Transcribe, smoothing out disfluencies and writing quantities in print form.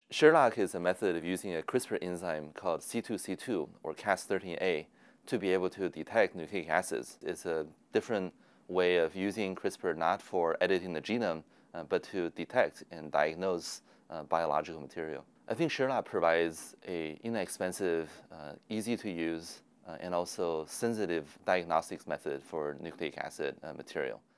Sherlock is a method of using a CRISPR enzyme called C2C2 or Cas13a to be able to detect nucleic acids. It's a different way of using CRISPR not for editing the genome, but to detect and diagnose biological material. I think Sherlock provides an inexpensive, easy to use, and also sensitive diagnostics method for nucleic acid material.